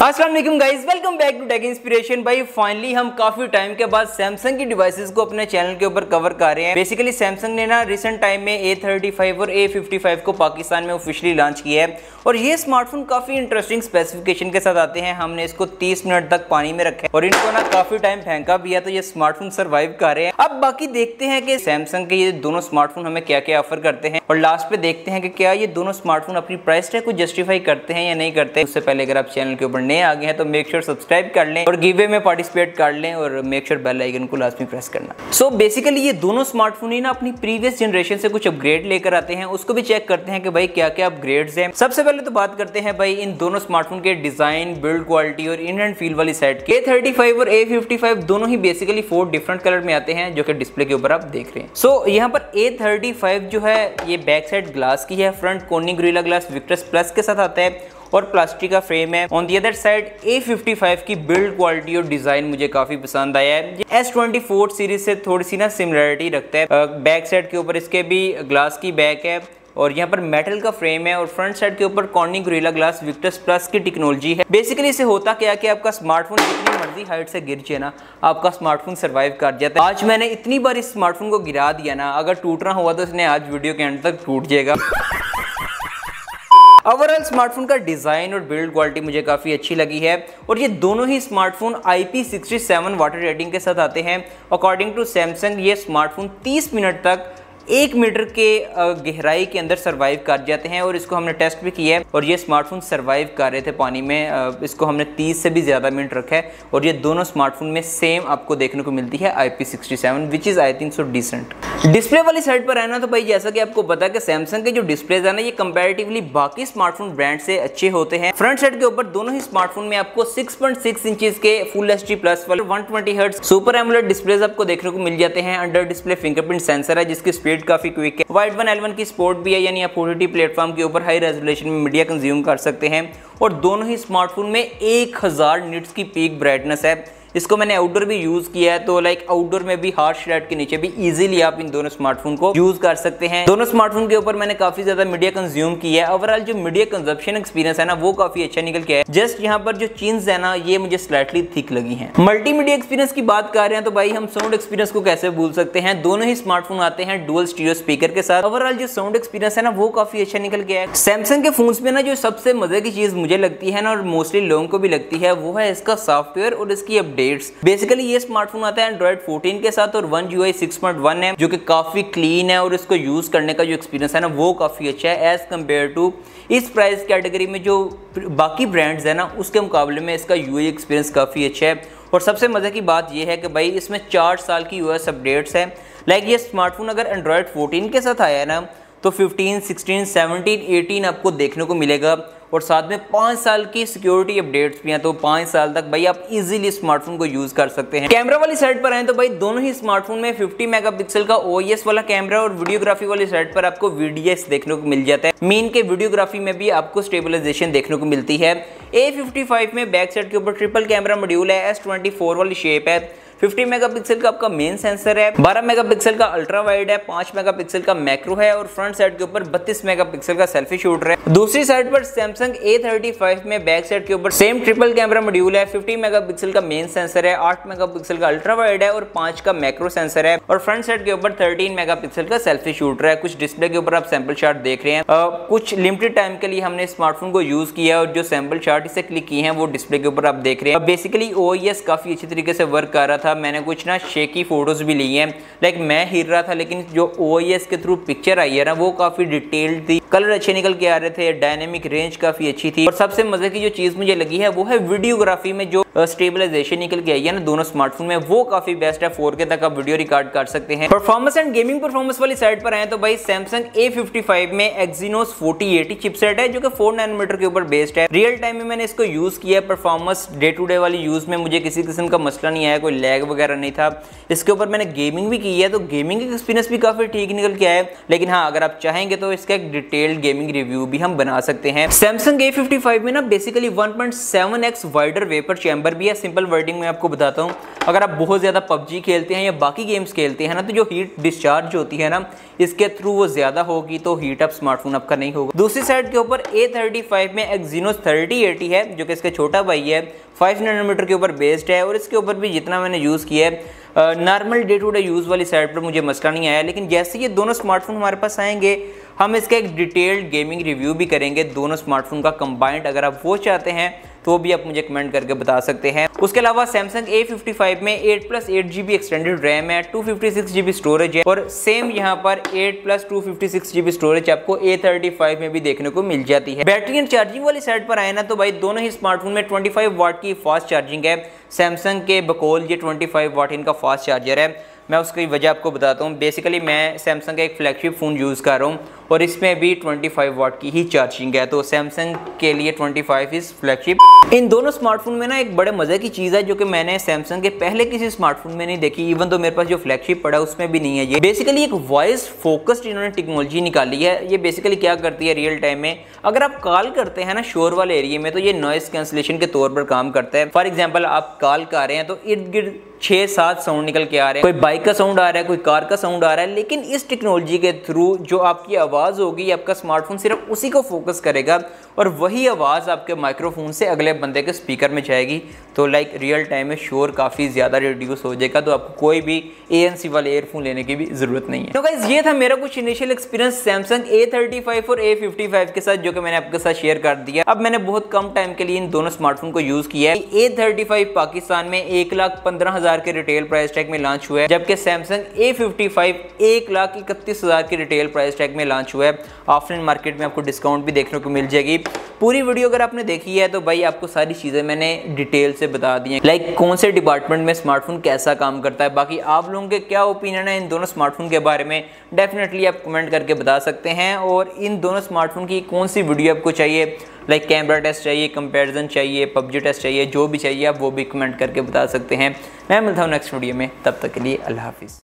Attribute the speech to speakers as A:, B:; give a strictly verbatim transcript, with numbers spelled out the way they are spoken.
A: अस्सलाम वालेकुम guys, welcome back to tech inspiration. भाई फाइनली हम काफी टाइम के बाद सैमसंग की डिवाइसेस को अपने चैनल के ऊपर कवर कर रहे हैं। बेसिकली सैमसंग ने ना रिसेंट टाइम में ए थर्टी फाइव और ए फिफ्टी फाइव को पाकिस्तान में ऑफिशियली लॉन्च किया है और ये स्मार्टफोन काफी इंटरेस्टिंग स्पेसिफिकेशन के साथ आते हैं। हमने इसको तीस मिनट तक पानी में रखा है और इनको ना काफी टाइम फेंका भी है, तो ये स्मार्टफोन सर्वाइव कर रहे हैं। अब बाकी देखते हैं कि सैमसंग के ये दोनों स्मार्टफोन हमें क्या क्या ऑफर करते हैं और लास्ट पे देखते हैं कि क्या ये दोनों स्मार्टफोन अपनी प्राइस टैग को जस्टिफाई करते हैं या नहीं करते। उससे पहले अगर आप चैनल के ऊपर नए आ गए हैं तो मेक श्योर सब्सक्राइब कर लें और गिव वे में पार्टिसिपेट कर लें और मेक श्योर बेल आइकन को लाजमी प्रेस करना। सो so, बेसिकली ये दोनों स्मार्टफोन ही ना अपनी प्रीवियस जनरेशन से कुछ अपग्रेड लेकर आते हैं, उसको भी चेक करते हैं कि भाई क्या क्या अपग्रेड्स हैं। सबसे पहले तो बात करते हैं भाई इन दोनों स्मार्टफोन के डिजाइन, बिल्ड क्वालिटी और इन एंड फील वाली साइड के। ए थर्टी फाइव और ए फिफ्टी फाइव दोनों ही बेसिकली फोर डिफरेंट कलर में आते हैं जो कि डिस्प्ले के ऊपर आप देख रहे हैं। सो so, यहाँ पर ए थर्टी फाइव जो है ये बैक साइड ग्लास की है, front Corning Gorilla Glass Victus plus के साथ आता है और प्लास्टिक का फ्रेम है। On the other side A fifty five की बिल्ड क्वालिटी और डिजाइन मुझे काफी पसंद आया है। एस ट्वेंटी फोर सीरीज से थोड़ी सी ना सिमिलरिटी रखता है। बैक साइड के ऊपर इसके भी ग्लास की बैक है और यहाँ पर मेटल का फ्रेम है और फ्रंट साइड के ऊपर Corning Gorilla Glass Victus plus की टेक्नोलॉजी है। बेसिकली इसे होता क्या कि आपका स्मार्टफोन जितनी मर्जी हाइट से गिर जाए ना, आपका स्मार्टफोन सर्वाइव कर जाता है। आज मैंने इतनी बार इस स्मार्टफोन को गिरा दिया ना, अगर टूटना हुआ तो इसने आज वीडियो के एंड तक टूट जाएगा। ओवरऑल स्मार्टफोन का डिजाइन और बिल्ड क्वालिटी मुझे काफी अच्छी लगी है और ये दोनों ही smartphone I P sixty seven water rating के साथ आते हैं। अकॉर्डिंग टू सैमसंग ये स्मार्टफोन तीस मिनट तक एक मीटर के गहराई के अंदर सरवाइव कर जाते हैं और इसको हमने टेस्ट भी किया है और ये स्मार्टफोन सरवाइव कर रहे थे पानी में। इसको हमने तीस से भी ज़्यादा मिनट रखा है और ये दोनों स्मार्टफोन में सेम आपको देखने को मिलती है I P sixty seven which is I think so decent. Display वाली साइड पर है ना, तो भाई जैसा कि आपको पता है कि सैमसंग के जो डिस्प्लेज है ना ये कंपैरेटिवली बाकी स्मार्टफोन ब्रांड से अच्छे होते हैं। फ्रंट साइड के ऊपर दोनों ही स्मार्टफोन में आपको सिक्स पॉइंट सिक्स इंचेस के फुल एच डी प्लस वाले one twenty hertz super AMOLED displays आपको देखने को मिल जाते हैं। अंडर डिस्प्ले फिंगरप्रिंट सेंसर है जिसकी स्पीड काफी क्विक है। वाइड वन एल वन की सपोर्ट भी है, यानी आप ओ टी टी प्लेटफॉर्म के ऊपर हाई रेजोल्यूशन में मीडिया कंज्यूम कर सकते हैं और दोनों ही स्मार्टफोन में एक हज़ार निट्स की पीक ब्राइटनेस है। इसको मैंने आउटडोर भी यूज किया है, तो लाइक आउटडोर में भी हार्श लाइट के नीचे भी इजीली आप इन दोनों स्मार्टफोन को यूज कर सकते हैं। दोनों स्मार्टफोन के ऊपर मैंने काफी ज्यादा मीडिया कंज्यूम किया है। ओवरऑल जो मीडिया कंजप्शन एक्सपीरियंस है ना वो काफी अच्छा निकल के है। जस्ट यहाँ पर जो चिन्स है ना ये मुझे स्लाइटली थिक लगी हैं। मल्टीमीडिया एक्सपीरियंस की बात कर रहे हैं तो भाई हम साउंड एक्सपीरियंस को कैसे भूल सकते हैं। दोनों ही स्मार्टफोन आते हैं डुअल स्टीरियो स्पीकर के साथ। ओवरऑल जो साउंड एक्सपीरियंस है ना वो काफी अच्छा निकल के है। सैमसंग के फोन्स में ना जो सबसे मजे की चीज मुझे लगती है ना और मोस्टली लोगों को भी लगती है वो है इसका सॉफ्टवेयर और इसकी अपडेट्स। बेसिकली ये स्मार्टफोन आता है एंड्रॉइड फोर्टीन के साथ और one U I six point one है जो कि काफी क्लीन है और इसको यूज करने का जो एक्सपीरियंस है ना वो काफी अच्छा है एज कंपेयर टू इस प्राइस कैटेगरी में जो बाकी ब्रांड्स है ना उसके मुकाबले में इसका यू आई एक्सपीरियंस काफी अच्छा है। और सबसे मजे की बात यह है कि भाई इसमें चार साल की यूएस अपडेट्स है। लाइक ये स्मार्टफोन अगर एंड्रॉइड फोर्टीन के साथ आया है ना तो फिफ्टीन, सिक्सटीन, सेवनटीन, एटीन आपको देखने को मिलेगा और साथ में पाँच साल की सिक्योरिटी अपडेट्स भी हैं, तो पाँच साल तक भाई आप इजीली स्मार्टफोन को यूज कर सकते हैं। कैमरा वाली साइड पर आए तो भाई दोनों ही स्मार्टफोन में फिफ्टी मेगापिक्सल का ओ आई एस वाला कैमरा और वीडियोग्राफी वाली साइड पर आपको वी डी एस देखने को मिल जाता है। मीन के वीडियोग्राफी में भी आपको स्टेबलाइजेशन देखने को मिलती है। ए फिफ्टी फाइव में बैक साइड के ऊपर ट्रिपल कैमरा मॉड्यूल है, एस ट्वेंटी फोर वाली शेप है, फिफ्टी मेगापिक्सल का आपका मेन सेंसर है, बारह मेगापिक्सल का अल्ट्रा वाइड है, पाँच मेगापिक्सल का मैक्रो है और फ्रंट साइड के ऊपर बत्तीस मेगापिक्सल का सेल्फी शूटर है। दूसरी साइड पर सैमसंग ए थर्टी फाइव में बैक साइड के ऊपर सेम ट्रिपल कैमरा मॉड्यूल है, फिफ्टी मेगापिक्सल का मेन सेंसर है, आठ मेगापिक्सल का अल्ट्रा वाइड है और पाँच का मैक्रो सेंसर है और फ्रंट साइड के ऊपर थर्टीन मेगापिक्सल का सेल्फी शूटर है। कुछ डिस्प्ले के ऊपर आप सैंपल शॉट देख रहे हैं। आ, कुछ लिमिटेड टाइम के लिए हमने स्मार्टफोन को यूज किया और जो सैंपल शॉट इसे क्लिक किए हैं वो डिस्प्ले के ऊपर आप देख रहे हैं। बेसिकली ओ आई एस काफी अच्छी तरीके से वर्क कर रहा था। मैंने कुछ ना शेकी फोटोज भी ली हैं, लाइक मैं हिल रहा था लेकिन जो ओ आई एस के थ्रू पिक्चर आई है ना वो काफी डिटेल्ड थी, कलर अच्छे निकल के आ रहे थे, डायनेमिक रेंज काफी अच्छी थी और सबसे मजे की जो चीज मुझे लगी है वो है वीडियोग्राफी में जो स्टेबलाइजेशन निकल के आई है ना दोनों स्मार्टफोन में वो काफी बेस्ट है। फोर के तक आप वीडियो रिकॉर्ड कर सकते हैं। परफॉर्मेंस एंड गेमिंग परफॉर्मेंस वाली साइड पर आए तो भाई सैमसंग ए फिफ्टी फाइव में एक्जीनोस फोर्टी एटी चिपसेट है जो कि फोर नैनोमीटर के ऊपर बेस्ड है। रियल टाइम में मैंने इसको यूज किया है। परफॉर्मेंस डे टू डे वाली यूज में मुझे किसी किस्म का मसला नहीं आया, कोई लैग लैग वगैरह नहीं था। इसके ऊपर मैंने गेमिंग भी की है, तो गेमिंग एक्सपीरियंस भी काफ़ी ठीक निकल के आया है। लेकिन हाँ, अगर आप चाहेंगे तो इसका एक डिटेल्ड गेमिंग रिव्यू भी हम बना सकते हैं। सैमसंग ए फिफ्टी फाइव में ना basically one point seven x wider vapour chamber भी है। सिंपल वर्डिंग में आपको बताता हूँ, अगर आप बहुत ज़्यादा पबजी खेलते हैं या बाकी गेम्स खेलते हैं ना, तो जो हीट डिस्चार्ज होती है ना इसके थ्रू वो ज़्यादा होगी, तो हीट अप स्मार्टफोन आपका नहीं होगा। दूसरी साइड के ऊपर ए थर्टी फाइव में एक्जीनोस थर्टी एटी है, जो कि इसका छोटा भाई है, फाइव नैनोमीटर के ऊपर बेस्ड है। और इसके ऊपर भी जितना मैंने यूज़ किया है, normal day to day use वाली साइड पर मुझे मसला नहीं आया। लेकिन जैसे ये दोनों स्मार्टफोन हमारे पास आएंगे, हम इसका एक डिटेल्ड गेमिंग रिव्यू भी करेंगे दोनों स्मार्टफोन का कंबाइंड। अगर आप वो चाहते हैं तो भी आप मुझे कमेंट करके बता सकते हैं। उसके अलावा सैमसंग ए फिफ्टी फाइव में eight plus eight G B extended RAM है, two fifty six G B storage है, और सेम यहाँ पर eight plus two fifty six G B storage आपको ए थर्टी फाइव में भी देखने को मिल जाती है। बैटरी एंड चार्जिंग वाली साइड पर आए ना, तो भाई दोनों ही स्मार्टफोन में ट्वेंटी फाइव वाट की फास्ट चार्जिंग है। सैमसंग के बकौल ये ट्वेंटी फाइव वाट इनका फास्ट चार्जर है। मैं उसकी वजह आपको बताता हूँ। बेसिकली मैं सैमसंग का एक फ्लैगशिप फ़ोन यूज़ कर रहा हूँ और इसमें भी ट्वेंटी फाइव वाट की ही चार्जिंग है, तो सैमसंग के लिए ट्वेंटी फाइव इज़ फ्लैगशिप। इन दोनों स्मार्टफोन में ना एक बड़े मज़े की चीज़ है जो कि मैंने सैमसंग के पहले किसी स्मार्टफोन में नहीं देखी, इवन तो मेरे पास जो फ्लैगशिप पड़ा है उसमें भी नहीं है। ये बेसिकली एक वॉइस फोकस्ड इन्होंने टेक्नोलॉजी निकाली है। ये बेसिकली क्या करती है, रियल टाइम में अगर आप कॉल करते हैं ना शोर वाले एरिया में, तो ये नॉइस कैंसलेशन के तौर पर काम करता है। फॉर एग्जाम्पल आप कॉल कर रहे हैं तो इर्द गिर्द छः सात साउंड निकल के आ रहे हैं, कोई बाइक का साउंड आ रहा है, कोई कार का साउंड आ रहा है, लेकिन इस टेक्नोलॉजी के थ्रू जो आपकी आवाज़ होगी, आपका स्मार्टफोन सिर्फ उसी को फोकस करेगा और वही आवाज़ आपके माइक्रोफोन से अगले बंदे के स्पीकर में जाएगी। तो लाइक रियल टाइम में शोर काफ़ी ज़्यादा रिड्यूस हो जाएगा, तो आपको कोई भी ए एन सी वाले एयरफोन लेने की भी ज़रूरत नहीं है। तो गाइस ये था मेरा कुछ initial experience Samsung A thirty five और ए फिफ्टी फाइव के साथ, जो कि मैंने आपके साथ शेयर कर दिया। अब मैंने बहुत कम टाइम के लिए इन दोनों स्मार्टफोन को यूज़ किया है। ए थर्टी फाइव पाकिस्तान में एक लाख पंद्रह हज़ार के रिटेल प्राइस टैग में लॉन्च हुआ है, जबकि सैमसंग ए फिफ्टी फाइव एक लाख इकतीस हज़ार के रिटेल प्राइस टैग में लॉन्च हुआ है। ऑफलाइन मार्केट में आपको डिस्काउंट भी देखने को मिल जाएगी। पूरी वीडियो अगर आपने देखी है तो भाई आपको सारी चीज़ें मैंने डिटेल से बता दी हैं, लाइक कौन से डिपार्टमेंट में स्मार्टफोन कैसा काम करता है। बाकी आप लोगों के क्या ओपिनियन है इन दोनों स्मार्टफोन के बारे में, डेफिनेटली आप कमेंट करके बता सकते हैं। और इन दोनों स्मार्टफोन की कौन सी वीडियो आपको चाहिए, लाइक कैमरा टेस्ट चाहिए, कंपैरिजन चाहिए, पबजी टेस्ट चाहिए, जो भी चाहिए आप वो भी कमेंट करके बता सकते हैं। मैं मिलता हूँ नेक्स्ट वीडियो में, तब तक के लिए अल्लाह हाफिज़।